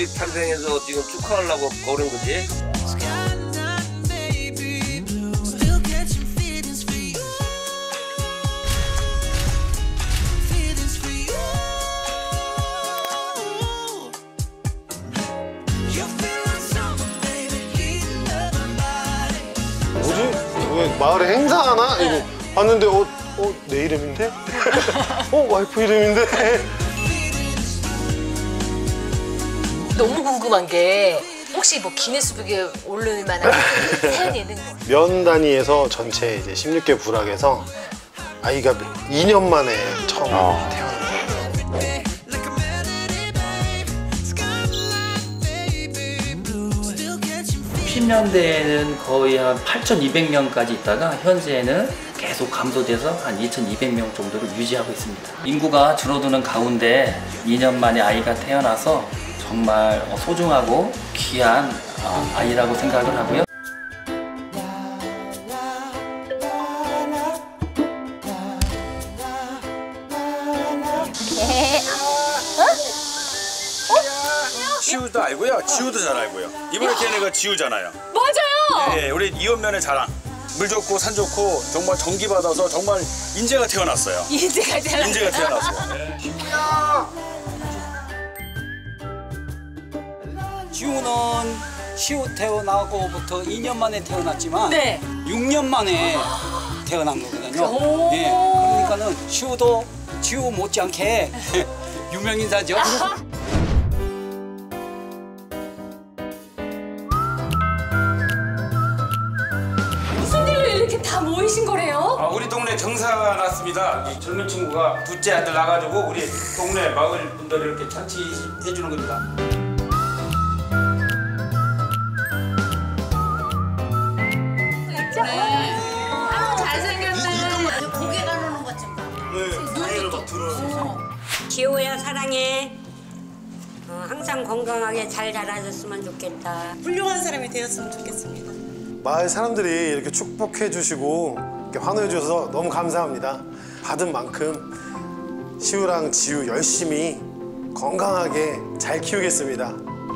아들이 탄생해서 지금 축하하려고 거는 거지. 뭐지? 왜 마을에 행사하나? 이거 봤는데 내 이름인데? 와이프 이름인데? 너무 궁금한 게 혹시 뭐 기네스북에 오를 만한 사연이 있는 거? 면 단위에서 전체 이제 16개 부락에서 아이가 2년 만에 처음 태어났어요. 10년대에는 거의 한 8,200명까지 있다가 현재는 계속 감소돼서 한 2,200명 정도를 유지하고 있습니다. 인구가 줄어드는 가운데 2년 만에 아이가 태어나서 정말 소중하고 귀한 아이라고 생각을 하고요. 지우도 알고요. 지우도 잘 알고요. 이번에 태어난 애가 지우잖아요. 맞아요. 예, 우리 이원면의 자랑. 물 좋고 산 좋고 정말 전기 받아서 정말 인재가 태어났어요. 인재가 태어났어요. 인재가 태어났어요. 지우는 시우 태어나고부터 2년 만에 태어났지만 네. 6년 만에 태어난 거거든요. 오. 예, 그러니까는 시우도 지우 못지않게 유명인사죠. 무슨 일로 이렇게 다 모이신 거래요? 우리 동네 경사가 났습니다. 이 젊은 친구가 둘째 아들 나가지고 우리 동네 마을 분들을 이렇게 잔치해 주는 겁니다. 고개 가누는 것 좀 봐. 눈도 막 들어요. 지호야 사랑해. 항상 건강하게 잘 자라줬으면 좋겠다. 훌륭한 사람이 되었으면 좋겠습니다. 마을 사람들이 이렇게 축복해 주시고 이렇게 환호해 주셔서 너무 감사합니다. 받은 만큼 시우랑 지우 열심히 건강하게 잘 키우겠습니다.